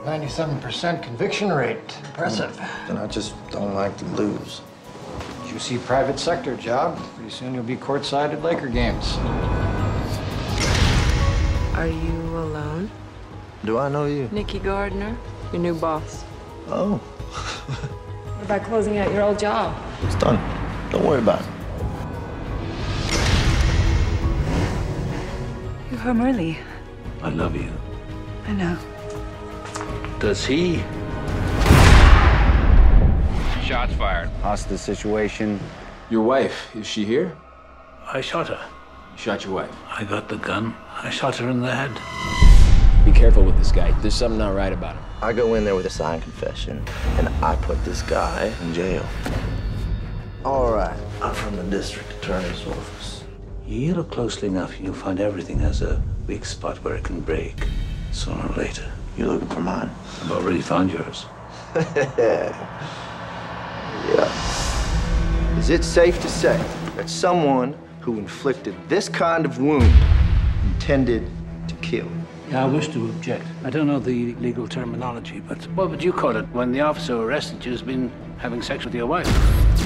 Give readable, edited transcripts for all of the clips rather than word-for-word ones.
97% conviction rate. Impressive. And I just don't like to lose. Juicy private sector job. Pretty soon you'll be courtside at Laker games. Are you alone? Do I know you? Nikki Gardner, your new boss. Oh. What about closing out your old job? It's done. Don't worry about it. You're home early. I love you. I know. Does he? Shots fired. Hostage situation. Your wife, is she here? I shot her. You shot your wife. I got the gun. I shot her in the head. Be careful with this guy. There's something not right about him. I go in there with a signed confession, and I put this guy in jail. All right. I'm from the district attorney's office. You look closely enough, you'll find everything has a weak spot where it can break. Sooner or later. You looking for mine? I've already found yours. Yeah. Is it safe to say that someone who inflicted this kind of wound intended to kill? Yeah, I wish to object. I don't know the legal terminology, but what would you call it when the officer who arrested you has been having sex with your wife?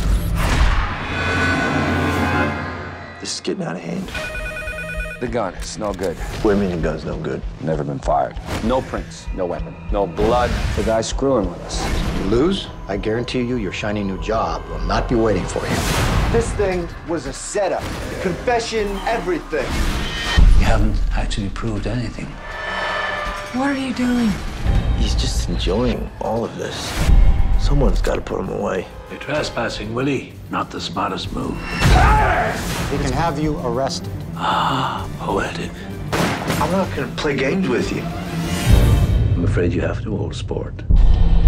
This is getting out of hand. The gun, it's no good. What do you mean the gun's no good? Never been fired. No prints, no weapon, no blood. The guy's screwing with us. You lose, I guarantee you your shiny new job will not be waiting for you. This thing was a setup. Confession, everything. You haven't actually proved anything. What are you doing? He's just enjoying all of this. Someone's got to put him away. You're trespassing, Willie. Not the smartest move. We can have you arrested. Ah, poetic. I'm not going to play games with you. I'm afraid you have to hold sport.